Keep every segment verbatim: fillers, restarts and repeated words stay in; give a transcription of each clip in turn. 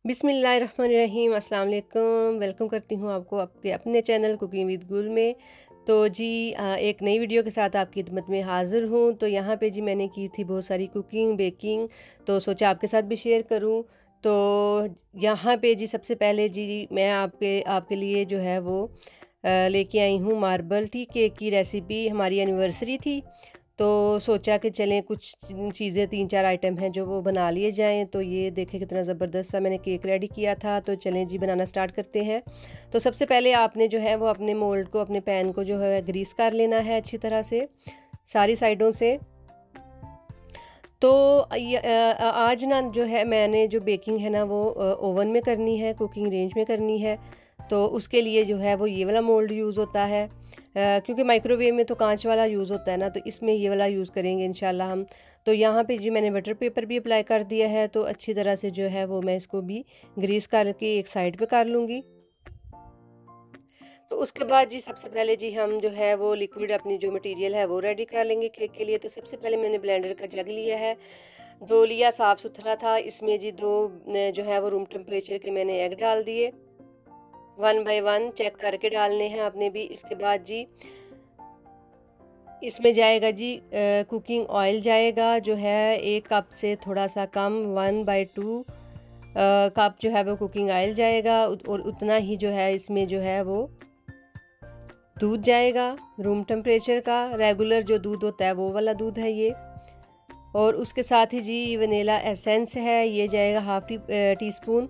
बिस्मिल्लाहिर्रहमानिर्रहीम, अस्सलाम वालेकुम। वेलकम करती हूँ आपको आपके अपने चैनल कुकिंग विद गुल में। तो जी एक नई वीडियो के साथ आपकी खिदमत में हाज़िर हूँ। तो यहाँ पे जी मैंने की थी बहुत सारी कुकिंग बेकिंग, तो सोचा आपके साथ भी शेयर करूँ। तो यहाँ पे जी सबसे पहले जी मैं आपके आपके लिए जो है वो लेके आई हूँ मार्बल टी केक की रेसिपी। हमारी एनिवर्सरी थी तो सोचा कि चलें कुछ चीज़ें तीन चार आइटम हैं जो वो बना लिए जाएं। तो ये देखें कितना ज़बरदस्त सा मैंने केक रेडी किया था। तो चलें जी बनाना स्टार्ट करते हैं। तो सबसे पहले आपने जो है वो अपने मोल्ड को, अपने पैन को जो है ग्रीस कर लेना है अच्छी तरह से सारी साइडों से। तो आज ना जो है मैंने जो बेकिंग है ना वो ओवन में करनी है, कुकिंग रेंज में करनी है। तो उसके लिए जो है वो ये वाला मोल्ड यूज़ होता है, क्योंकि माइक्रोवेव में तो कांच वाला यूज़ होता है ना, तो इसमें ये वाला यूज़ करेंगे इंशाल्लाह हम। तो यहाँ पे जी मैंने बटर पेपर भी अप्लाई कर दिया है। तो अच्छी तरह से जो है वो मैं इसको भी ग्रीस करके एक साइड पे कर लूँगी। तो उसके बाद जी सबसे पहले जी हम जो है वो लिक्विड अपनी जो मटेरियल है वो रेडी कर लेंगे केक के लिए। तो सबसे पहले मैंने ब्लेंडर का जग लिया है, दो लिया, साफ़ सुथरा था। इसमें जी दो जो है वो रूम टेम्परेचर के मैंने एग डाल दिए, वन बाय वन चेक करके डालने हैं आपने भी। इसके बाद जी इसमें जाएगा जी कुकिंग ऑयल जाएगा जो है एक कप से थोड़ा सा कम, वन बाय टू कप जो है वो कुकिंग ऑयल जाएगा। और उतना ही जो है इसमें जो है वो दूध जाएगा रूम टेम्परेचर का, रेगुलर जो दूध होता है वो वाला दूध है ये। और उसके साथ ही जी वनीला एसेंस है, ये जाएगा हाफ टी टी स्पून।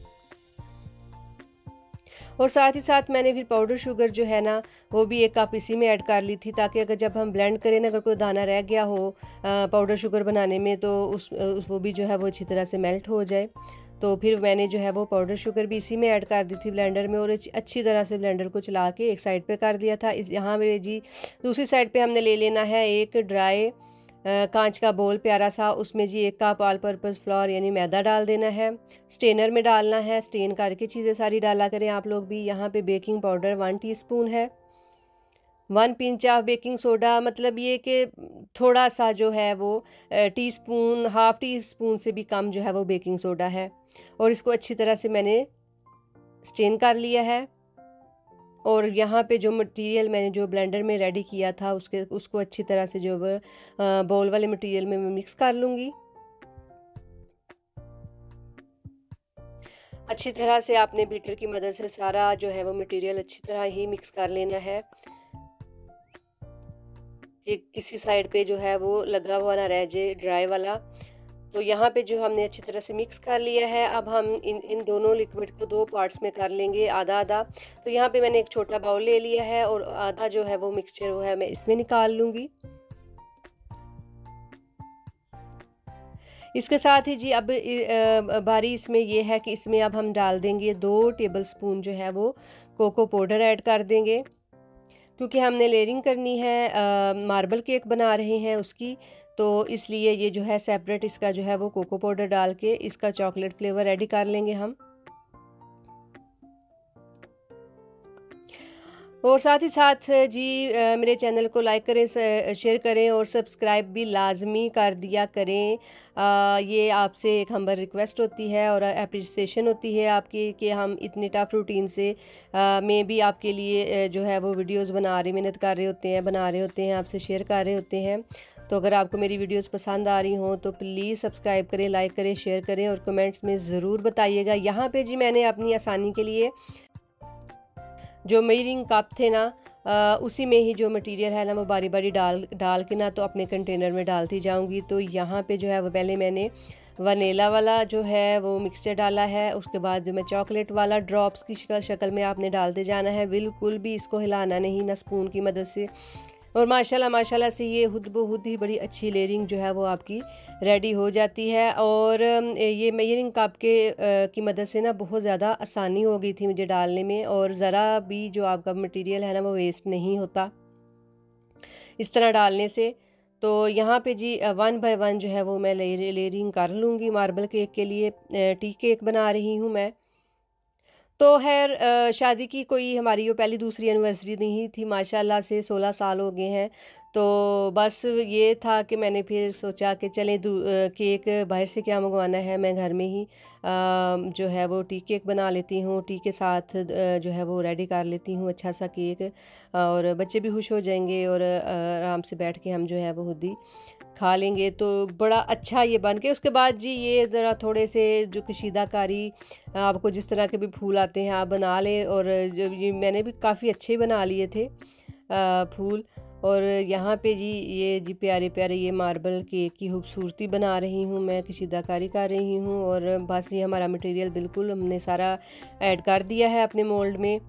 और साथ ही साथ मैंने फिर पाउडर शुगर जो है ना वो भी एक कप इसी में ऐड कर ली थी, ताकि अगर जब हम ब्लेंड करें ना अगर कोई दाना रह गया हो पाउडर शुगर बनाने में तो उस, उस वो भी जो है वो अच्छी तरह से मेल्ट हो जाए। तो फिर मैंने जो है वो पाउडर शुगर भी इसी में ऐड कर दी थी ब्लेंडर में, और अच्छी तरह से ब्लेंडर को चला के एक साइड पे कर दिया था। इस यहाँ पे जी दूसरी साइड पे हमने ले लेना है एक ड्राई कांच का बोल प्यारा सा, उसमें जी एक कप ऑल पर्पज़ फ्लोर यानी मैदा डाल देना है। स्टेनर में डालना है, स्टेन करके चीज़ें सारी डाला करें आप लोग भी। यहाँ पे बेकिंग पाउडर वन टीस्पून है, one pinch of baking soda, मतलब ये कि थोड़ा सा जो है वो टीस्पून, हाफ टी स्पून से भी कम जो है वो बेकिंग सोडा है। और इसको अच्छी तरह से मैंने स्टेन कर लिया है। और यहाँ पे जो मटेरियल मैंने जो ब्लेंडर में रेडी किया था उसके उसको अच्छी तरह से जो बाउल वाले मटेरियल में मैं मिक्स कर लूँगी। अच्छी तरह से आपने बीटर की मदद से सारा जो है वो मटेरियल अच्छी तरह ही मिक्स कर लेना है कि किसी साइड पे जो है वो लगा हुआ ना रह जाए ड्राई वाला। तो यहाँ पे जो हमने अच्छी तरह से मिक्स कर लिया है, अब हम इन इन दोनों लिक्विड को दो पार्ट्स में कर लेंगे, आधा आधा। तो यहाँ पे मैंने एक छोटा बाउल ले लिया है और आधा जो है वो मिक्सचर वो है मैं इसमें निकाल लूँगी। इसके साथ ही जी अब बारी इसमें ये है कि इसमें अब हम डाल देंगे दो टेबलस्पून जो है वो कोको पाउडर ऐड कर देंगे, क्योंकि हमने लेयरिंग करनी है, मार्बल केक बना रहे हैं उसकी। तो इसलिए ये जो है सेपरेट इसका जो है वो कोको पाउडर डाल के इसका चॉकलेट फ्लेवर रेडी कर लेंगे हम। और साथ ही साथ जी मेरे चैनल को लाइक करें, शेयर करें और सब्सक्राइब भी लाजमी कर दिया करें। आ, ये आपसे एक हम्बल रिक्वेस्ट होती है और अप्रिसिएशन होती है आपकी कि हम इतनी टफ रूटीन से आ, में भी आपके लिए जो है वो वीडियोस बना रहे, मेहनत कर रहे होते हैं, बना रहे होते हैं, आपसे शेयर कर रहे होते हैं। तो अगर आपको मेरी वीडियोस पसंद आ रही हों तो प्लीज़ सब्सक्राइब करें, लाइक करें, शेयर करें और कमेंट्स में ज़रूर बताइएगा। यहाँ पे जी मैंने अपनी आसानी के लिए जो मेजरिंग कप थे ना आ, उसी में ही जो मटेरियल है ना वो बारी बारी डाल डाल के ना तो अपने कंटेनर में डालती जाऊंगी। तो यहाँ पे जो है वो पहले मैंने वनीला वाला जो है वो मिक्सचर डाला है, उसके बाद जो मैं चॉकलेट वाला ड्रॉप्स की शक्ल में आपने डालते जाना है, बिल्कुल भी इसको हिलाना नहीं ना स्पून की मदद से। और माशाल्लाह माशाल्लाह से ये खुद ब खुद ही बड़ी अच्छी लेयरिंग जो है वो आपकी रेडी हो जाती है। और ये मेजरिंग कप के की मदद से ना बहुत ज़्यादा आसानी हो गई थी मुझे डालने में, और ज़रा भी जो आपका मटेरियल है ना वो वेस्ट नहीं होता इस तरह डालने से। तो यहाँ पे जी वन बाय वन जो है वो मैं लेयरिंग कर लूँगी। मार्बल केक के लिए टी केक बना रही हूँ मैं। तो खैर शादी की कोई हमारी वो पहली दूसरी एनिवर्सरी नहीं थी, माशाल्लाह से सोलह साल हो गए हैं। तो बस ये था कि मैंने फिर सोचा कि चलें दू अ, केक बाहर से क्या मंगवाना है, मैं घर में ही अ, जो है वो टी केक बना लेती हूँ। टी के साथ अ, जो है वो रेडी कर लेती हूँ अच्छा सा केक, और बच्चे भी खुश हो जाएंगे और अ, आराम से बैठ के हम जो है वो खुद ही खा लेंगे। तो बड़ा अच्छा ये बन के उसके बाद जी ये ज़रा थोड़े से जो कशीदाकारी, आपको जिस तरह के भी फूल आते हैं आप बना लें, और जो ये मैंने भी काफ़ी अच्छे बना लिए थे अ, फूल। और यहाँ पे जी ये जी प्यारे प्यारे ये मार्बल केक की खूबसूरती बना रही हूँ मैं, कशीदाकारी कर रही हूँ। और बस ये हमारा मटेरियल बिल्कुल हमने सारा ऐड कर दिया है अपने मोल्ड में,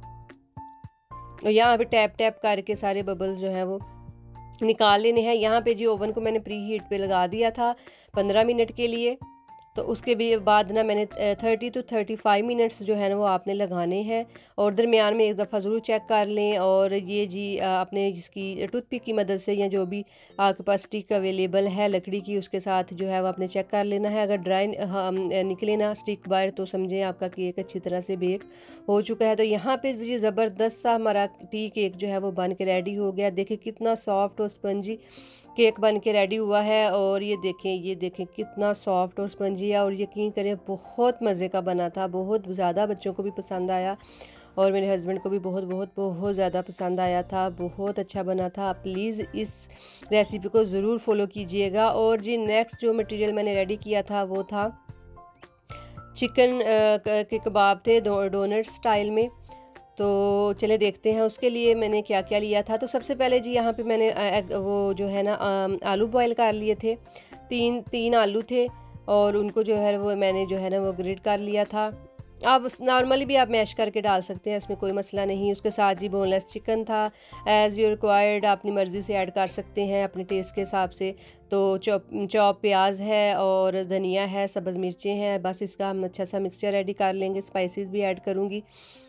और यहाँ पे टैप टैप करके सारे बबल्स जो हैं वो निकाल लेने हैं। यहाँ पे जी ओवन को मैंने प्री हीट पे लगा दिया था पंद्रह मिनट के लिए। तो उसके भी बाद ना मैंने thirty to thirty five minutes जो है ना वो आपने लगाने हैं, और दरमियान में एक दफ़ा ज़रूर चेक कर लें। और ये जी अ, अपने इसकी टूथपिक की मदद से या जो भी आपके पास स्टिक अवेलेबल है लकड़ी की, उसके साथ जो है वो आपने चेक कर लेना है। अगर ड्राई निकले ना स्टिक बाहर तो समझें आपका केक अच्छी तरह से बेक हो चुका है। तो यहाँ पे जी ज़बरदस्त सा हमारा टी केक जो है वो बन के रेडी हो गया। देखिए कितना सॉफ्ट और स्पंजी केक बन के रेडी हुआ है। और ये देखें ये देखें कितना सॉफ्ट और स्पंजी है, और यकीन करें बहुत मज़े का बना था, बहुत ज़्यादा बच्चों को भी पसंद आया, और मेरे हस्बैंड को भी बहुत बहुत बहुत ज़्यादा पसंद आया था, बहुत अच्छा बना था। आप प्लीज़ इस रेसिपी को ज़रूर फॉलो कीजिएगा। और जी नेक्स्ट जो मटेरियल मैंने रेडी किया था वो था चिकन के कबाब थे डो डोनट स्टाइल में। तो चले देखते हैं उसके लिए मैंने क्या क्या लिया था। तो सबसे पहले जी यहाँ पे मैंने एग वो जो है ना आलू बॉयल कर लिए थे, तीन तीन आलू थे, और उनको जो है वो मैंने जो है ना वो ग्रेट कर लिया था। आप नॉर्मली भी आप मैश करके डाल सकते हैं, इसमें कोई मसला नहीं। उसके साथ जी बोनलेस चिकन था, एज़ यू रिक्वायर्ड अपनी मर्ज़ी से ऐड कर सकते हैं अपने टेस्ट के हिसाब से। तो चॉप चॉप प्याज है और धनिया है, सब्ज़ मिर्चें हैं। बस इसका हम अच्छा सा मिक्सचर रेडी कर लेंगे, स्पाइसेस भी ऐड करूँगी।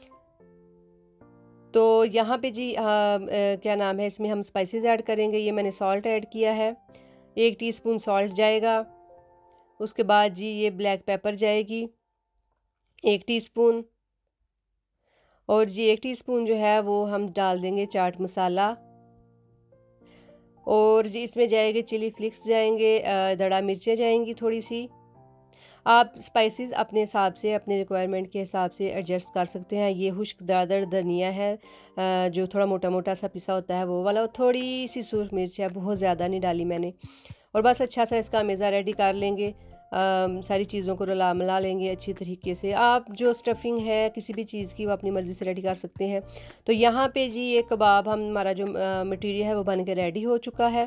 तो यहाँ पे जी आ, आ, क्या नाम है, इसमें हम स्पाइसेस ऐड करेंगे। ये मैंने सॉल्ट ऐड किया है, एक टीस्पून सॉल्ट जाएगा। उसके बाद जी ये ब्लैक पेपर जाएगी एक टीस्पून, और जी एक टीस्पून जो है वो हम डाल देंगे चाट मसाला, और जी इसमें जाएंगे चिली फ्लिक्स जाएंगे, दड़ा मिर्चें जाएंगी थोड़ी सी। आप स्पाइसेस अपने हिसाब से अपने रिक्वायरमेंट के हिसाब से एडजस्ट कर सकते हैं। ये खुश्क दादर धनिया है जो थोड़ा मोटा मोटा सा पिसा होता है वो वाला, और थोड़ी सी सूरख मिर्च है, बहुत ज़्यादा नहीं डाली मैंने। और बस अच्छा सा इसका मेज़ा रेडी कर लेंगे। आ, सारी चीज़ों को रला मिला लेंगे अच्छी तरीके से। आप जो स्टफिंग है किसी भी चीज़ की वो अपनी मर्ज़ी से रेडी कर सकते हैं। तो यहाँ पे जी ये कबाब हम हमारा जो मटीरियल है वो बन के रेडी हो चुका है।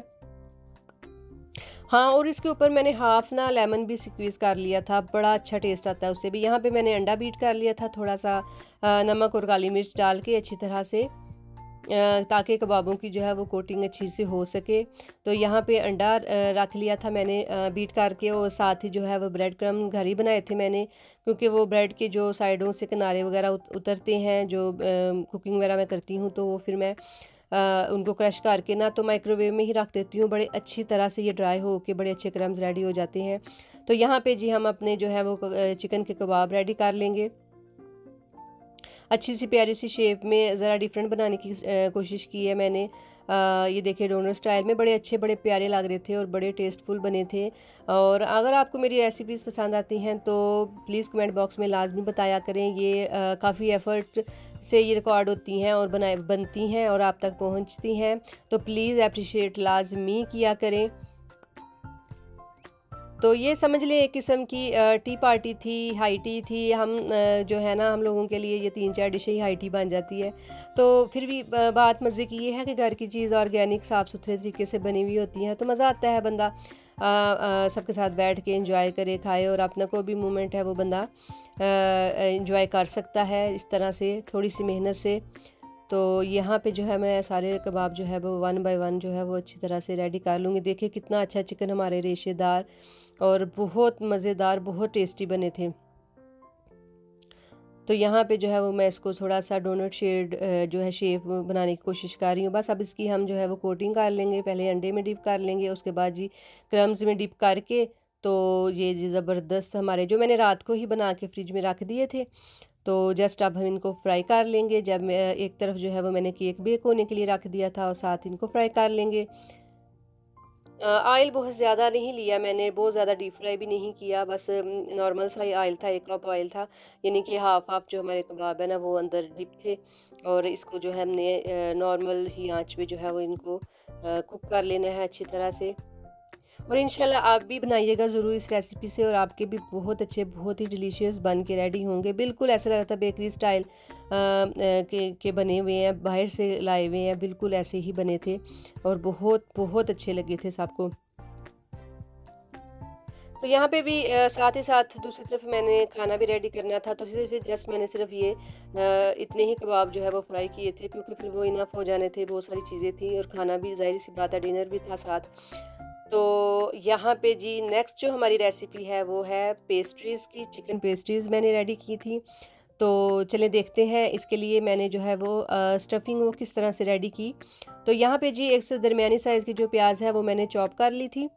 हाँ, और इसके ऊपर मैंने हाफ़ ना लेमन भी स्क्वीज़ कर लिया था, बड़ा अच्छा टेस्ट आता है उससे भी। यहाँ पे मैंने अंडा बीट कर लिया था, थोड़ा सा नमक और काली मिर्च डाल के अच्छी तरह से, ताकि कबाबों की जो है वो कोटिंग अच्छी से हो सके। तो यहाँ पे अंडा रख लिया था मैंने बीट करके, और साथ ही जो है वो ब्रेड क्रम घर ही बनाए थे मैंने, क्योंकि वो ब्रेड के जो साइडों से किनारे वगैरह उतरते हैं जो कुकिंग वगैरह मैं करती हूँ, तो वो फिर मैं आ, उनको क्रश करके ना तो माइक्रोवेव में ही रख देती हूँ। बड़े अच्छी तरह से ये ड्राई हो के बड़े अच्छे क्रम्स रेडी हो जाते हैं। तो यहाँ पे जी हम अपने जो है वो चिकन के कबाब रेडी कर लेंगे। अच्छी सी प्यारी सी शेप में, ज़रा डिफरेंट बनाने की कोशिश की है मैंने। आ, ये देखिए डोनर स्टाइल में बड़े अच्छे बड़े प्यारे लग रहे थे और बड़े टेस्टफुल बने थे। और अगर आपको मेरी रेसिपीज़ पसंद आती हैं तो प्लीज़ कमेंट बॉक्स में लाजमी बताया करें। ये काफ़ी एफ़र्ट से ये रिकॉर्ड होती हैं और बनाए बनती हैं और आप तक पहुंचती हैं, तो प्लीज़ अप्रिशिएट लाजमी किया करें। तो ये समझ लें एक किस्म की टी पार्टी थी, हाई टी थी। हम जो है ना हम लोगों के लिए ये तीन चार डिशें ही हाई टी बन जाती है। तो फिर भी बात मज़े की ये है कि घर की चीज़ ऑर्गेनिक साफ़ सुथरे तरीके से बनी हुई होती है, तो मज़ा आता है। बंदा सबके साथ बैठ के इंजॉय करे, खाए, और अपना कोई भी मोमेंट है वो बंदा इंजॉय कर सकता है इस तरह से थोड़ी सी मेहनत से। तो यहाँ पे जो है मैं सारे कबाब जो है वो वन बाय वन जो है वो अच्छी तरह से रेडी कर लूँगी। देखिए कितना अच्छा चिकन हमारे रेशेदार और बहुत मज़ेदार, बहुत टेस्टी बने थे। तो यहाँ पे जो है वो मैं इसको थोड़ा सा डोनट शेड जो है शेप बनाने की कोशिश कर रही हूँ। बस अब इसकी हम जो है वो कोटिंग कर लेंगे। पहले अंडे में डिप कर लेंगे, उसके बाद जी क्रम्स में डिप करके, तो ये जी ज़बरदस्त हमारे जो मैंने रात को ही बना के फ्रिज में रख दिए थे, तो जस्ट अब हम इनको फ्राई कर लेंगे। जब मैं एक तरफ जो है वो मैंने केक बेक होने के लिए रख दिया था और साथ इनको फ्राई कर लेंगे। ऑयल बहुत ज़्यादा नहीं लिया मैंने, बहुत ज़्यादा डीप फ्राई भी नहीं किया, बस नॉर्मल सा ही ऑयल था, एक कप ऑयल था, यानी कि हाफ हाफ जो हमारे कबाब है ना वो अंदर डिप थे। और इसको जो है हमने नॉर्मल ही आंच पे जो है वो इनको कुक कर लेना है अच्छी तरह से। और इंशाल्लाह आप भी बनाइएगा ज़रूर इस रेसिपी से, और आपके भी बहुत अच्छे, बहुत ही डिलीशियस बन के रेडी होंगे। बिल्कुल ऐसा लगता है बेकरी स्टाइल के के बने हुए हैं, बाहर से लाए हुए हैं, बिल्कुल ऐसे ही बने थे और बहुत बहुत अच्छे लगे थे सबको। तो यहाँ पे भी आ, साथ ही साथ दूसरी तरफ मैंने खाना भी रेडी करना था, तो सिर्फ जस्ट मैंने सिर्फ ये आ, इतने ही कबाब जो है वो फ्राई किए थे, क्योंकि फिर वो इनफ हो जाने थे, बहुत सारी चीज़ें थी और खाना भी ज़ाहिर सी बात है डिनर भी था साथ। तो यहाँ पे जी नेक्स्ट जो हमारी रेसिपी है वो है पेस्ट्रीज़ की। चिकन पेस्ट्रीज़ मैंने रेडी की थी, तो चलें देखते हैं इसके लिए मैंने जो है वो स्टफिंग वो किस तरह से रेडी की। तो यहाँ पे जी एक से दरमियानी साइज़ की जो प्याज है वो मैंने चॉप कर ली थी,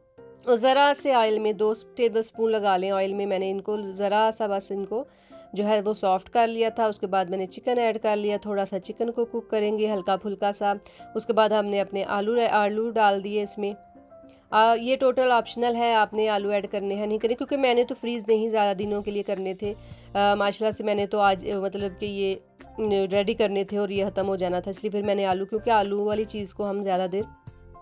और ज़रा से ऑयल में दो टेबल स्पून लगा लें ऑयल में, मैंने इनको ज़रा सा बस इनको जो है वो सॉफ्ट कर लिया था। उसके बाद मैंने चिकन ऐड कर लिया, थोड़ा सा चिकन को कुक करेंगे हल्का फुल्का सा। उसके बाद हमने अपने आलू आलू डाल दिए इसमें। आ, ये टोटल ऑप्शनल है, आपने आलू ऐड करने हैं नहीं करने, क्योंकि मैंने तो फ्रीज़ नहीं ज़्यादा दिनों के लिए करने थे। माशाल्लाह से मैंने तो आज मतलब कि ये रेडी करने थे और ये ख़त्म हो जाना था, इसलिए फिर मैंने आलू, क्योंकि आलू वाली चीज़ को हम ज़्यादा देर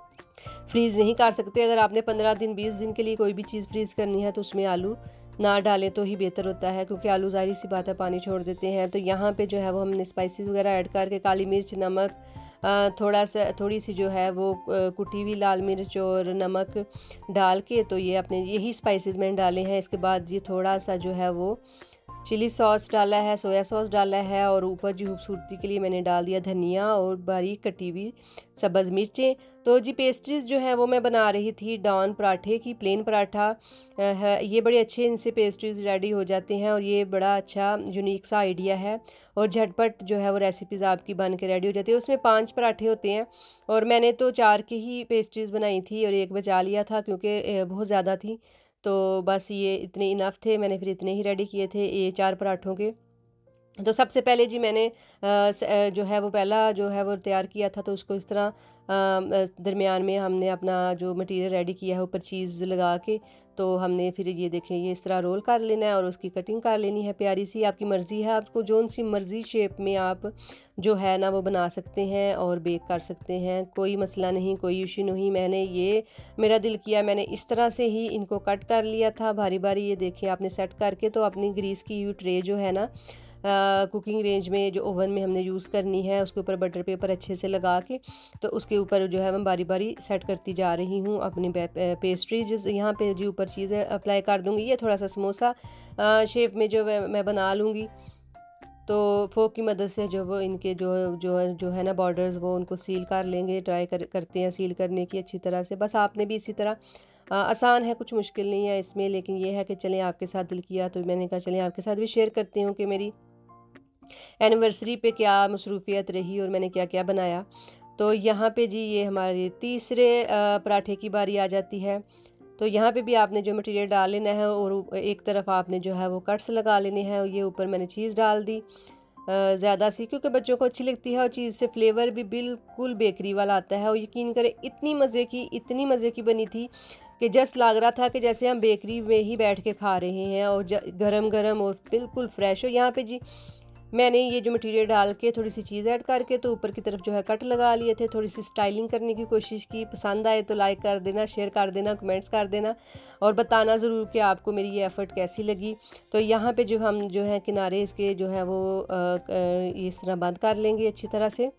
फ्रीज़ नहीं कर सकते। अगर आपने पंद्रह दिन बीस दिन के लिए कोई भी चीज़ फ्रीज़ करनी है तो उसमें आलू ना डालें तो ही बेहतर होता है, क्योंकि आलू ज़ाहिर सी बात है पानी छोड़ देते हैं। तो यहाँ पे जो है वो हमने स्पाइसेस वगैरह ऐड करके काली मिर्च, नमक, थोड़ा सा थोड़ी सी जो है वो कुटी हुई लाल मिर्च और नमक डाल के, तो ये अपने यही स्पाइसेस मैंने डाले हैं। इसके बाद ये थोड़ा सा जो है वो चिली सॉस डाला है, सोया सॉस डाला है, और ऊपर जी खूबसूरती के लिए मैंने डाल दिया धनिया और बारीक कटी हुई सब्ज़ मिर्चें। तो जी पेस्ट्रीज़ जो है वो मैं बना रही थी डॉन पराठे की, प्लेन पराठा है ये, बड़े अच्छे इनसे पेस्ट्रीज़ रेडी हो जाते हैं और ये बड़ा अच्छा यूनिक सा आइडिया है, और झटपट जो है वो रेसिपीज़ आपकी बन के रेडी हो जाती है। उसमें पाँच पराठे होते हैं और मैंने तो चार की ही पेस्ट्रीज़ बनाई थी और एक बचा लिया था क्योंकि बहुत ज़्यादा थी, तो बस ये इतने इनफ थे, मैंने फिर इतने ही रेडी किए थे ये चार पराठों के। तो सबसे पहले जी मैंने आ, जो है वो पहला जो है वो तैयार किया था, तो उसको इस तरह दरमियान में हमने अपना जो मटेरियल रेडी किया है ऊपर चीज़ लगा के, तो हमने फिर ये देखें ये इस तरह रोल कर लेना है और उसकी कटिंग कर लेनी है प्यारी सी। आपकी मर्ज़ी है, आपको जोन सी मर्ज़ी शेप में आप जो है ना वो बना सकते हैं और बेक कर सकते हैं, कोई मसला नहीं, कोई इशू नहीं। मैंने ये मेरा दिल किया मैंने इस तरह से ही इनको कट कर लिया था बारी बारी। ये देखिए आपने सेट करके, तो अपनी ग्रीस की हुई ट्रे जो है ना कुकिंग रेंज में जो ओवन में हमने यूज़ करनी है उसके ऊपर बटर पेपर अच्छे से लगा के, तो उसके ऊपर जो है मैं बारी बारी सेट करती जा रही हूँ अपनी पेस्ट्री। जिस यहाँ पे जो ऊपर चीज़ें अप्लाई कर दूँगी, ये थोड़ा सा समोसा शेप में जो मैं बना लूँगी। तो फोक की मदद से जो वो इनके जो जो है जो है ना बॉर्डर्स वो उनको सील कर लेंगे, ट्राई कर करते हैं सील करने की अच्छी तरह से। बस आपने भी इसी तरह आ, आसान है, कुछ मुश्किल नहीं है इसमें, लेकिन ये है कि चलें आपके साथ दिल किया तो मैंने कहा चलें आपके साथ भी शेयर करती हूँ कि मेरी एनिवर्सरी पे क्या मसरूफियत रही और मैंने क्या क्या बनाया। तो यहाँ पे जी ये हमारे तीसरे पराठे की बारी आ जाती है। तो यहाँ पे भी आपने जो मटेरियल डाल लेना है और एक तरफ आपने जो है वो कट्स लगा लेने हैं, और ये ऊपर मैंने चीज़ डाल दी ज़्यादा सी, क्योंकि बच्चों को अच्छी लगती है और चीज़ से फ्लेवर भी बिल्कुल बेकरी वाला आता है। और यकीन करें इतनी मज़े की इतनी मज़े की बनी थी कि जस्ट लग रहा था कि जैसे हम बेकरी में ही बैठ के खा रहे हैं, और गरम गरम और बिल्कुल फ्रेश हो। यहाँ पे जी मैंने ये जो मटेरियल डाल के थोड़ी सी चीज़ ऐड करके तो ऊपर की तरफ जो है कट लगा लिए थे, थोड़ी सी स्टाइलिंग करने की कोशिश की। पसंद आए तो लाइक कर देना, शेयर कर देना, कमेंट्स कर देना और बताना ज़रूर कि आपको मेरी ये एफ़र्ट कैसी लगी। तो यहाँ पे जो हम जो है किनारे इसके जो है वो इस तरह बंद कर लेंगे अच्छी तरह से।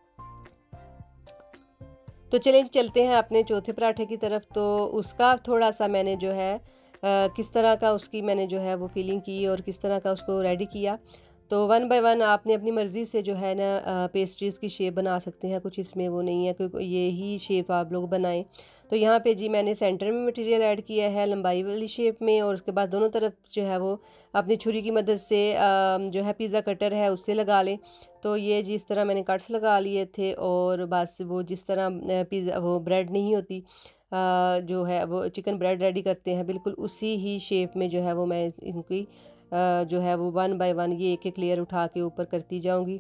तो चलें चलते हैं अपने चौथे पराठे की तरफ। तो उसका थोड़ा सा मैंने जो है किस तरह का उसकी मैंने जो है वो फीलिंग की और किस तरह का उसको रेडी किया। तो वन बाय वन आपने अपनी मर्ज़ी से जो है ना पेस्ट्रीज़ की शेप बना सकते हैं, कुछ इसमें वो नहीं है क्योंकि ये ही शेप आप लोग बनाएं। तो यहाँ पे जी मैंने सेंटर में मटेरियल ऐड किया है लंबाई वाली शेप में, और उसके बाद दोनों तरफ जो है वो अपनी छुरी की मदद से जो है पिज़्ज़ा कटर है उससे लगा लें। तो ये जिस तरह मैंने कट्स लगा लिए थे, और बस वो जिस तरह पिज़्ज़ा वो ब्रेड नहीं होती जो है वो चिकन ब्रेड रेडी करते हैं, बिल्कुल उसी ही शेप में जो है वो मैं इनकी जो है वो वन बाय वन ये एक एक लेयर उठा के ऊपर करती जाऊंगी।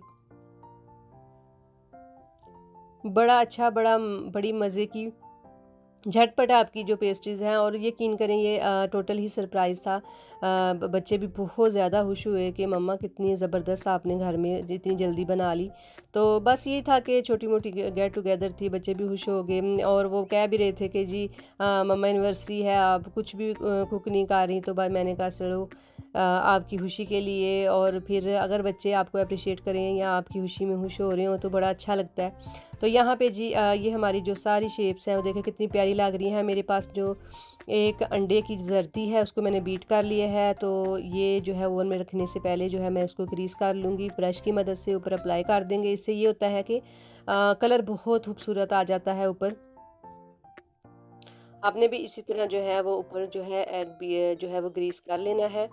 बड़ा अच्छा, बड़ा बड़ी मज़े की झटपट आपकी जो पेस्ट्रीज़ हैं, और यकीन करें ये आ, टोटल ही सरप्राइज़ था। आ, बच्चे भी बहुत ज़्यादा खुश हुए कि मम्मा कितनी ज़बरदस्त आपने घर में जितनी जल्दी बना ली। तो बस यही था कि छोटी मोटी गेट टुगेदर थी, बच्चे भी खुश हो गए और वो कह भी रहे थे कि जी आ, मम्मा एनिवर्सरी है, आप कुछ भी कुक नहीं कर रही। तो मैंने कहा चलो आपकी खुशी के लिए, और फिर अगर बच्चे आपको अप्रिशिएट करें या आपकी खुशी में खुश हो रहे हो तो बड़ा अच्छा लगता है। तो यहाँ पे जी आ, ये हमारी जो सारी शेप्स हैं वो देखें कितनी प्यारी लग रही हैं। मेरे पास जो एक अंडे की जर्दी है उसको मैंने बीट कर लिया है, तो ये जो है ओवन में रखने से पहले जो है मैं इसको ग्रीस कर लूँगी, ब्रश की मदद से ऊपर अप्लाई कर देंगे। इससे ये होता है कि आ, कलर बहुत खूबसूरत आ जाता है ऊपर। आपने भी इसी तरह जो है वो ऊपर जो है एग भी जो है वो ग्रीस कर लेना है।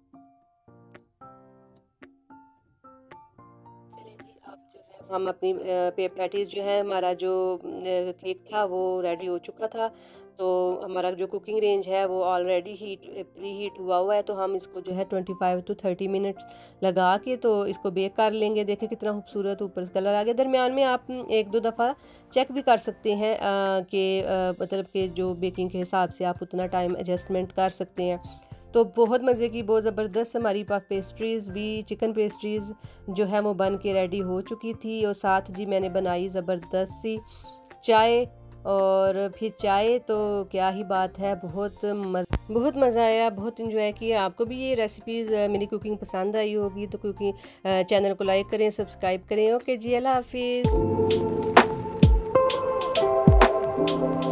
हम अपनी पैटीज़ जो है, हमारा जो केक था वो रेडी हो चुका था। तो हमारा जो कुकिंग रेंज है वो ऑलरेडी हीट प्री हीट हुआ हुआ है, तो हम इसको जो है पच्चीस टू तीस मिनट्स लगा के तो इसको बेक कर लेंगे। देखें कितना खूबसूरत ऊपर कलर आ गया। दरमियान में आप एक दो दफ़ा चेक भी कर सकते हैं कि मतलब कि जो बेकिंग के हिसाब से आप उतना टाइम एडजस्टमेंट कर सकते हैं। तो बहुत मज़े की, बहुत ज़बरदस्त हमारी पफ पेस्ट्रीज़ भी, चिकन पेस्ट्रीज़ जो है वो बन के रेडी हो चुकी थी। और साथ जी मैंने बनाई ज़बरदस्त सी चाय, और फिर चाय तो क्या ही बात है, बहुत मज़ा बहुत मज़ा आया, बहुत इन्जॉय किया। आपको भी ये रेसिपीज़ मेरी कुकिंग पसंद आई होगी तो कुकिंग चैनल को लाइक करें, सब्सक्राइब करें। ओके जी, अल्लाह हाफिज़।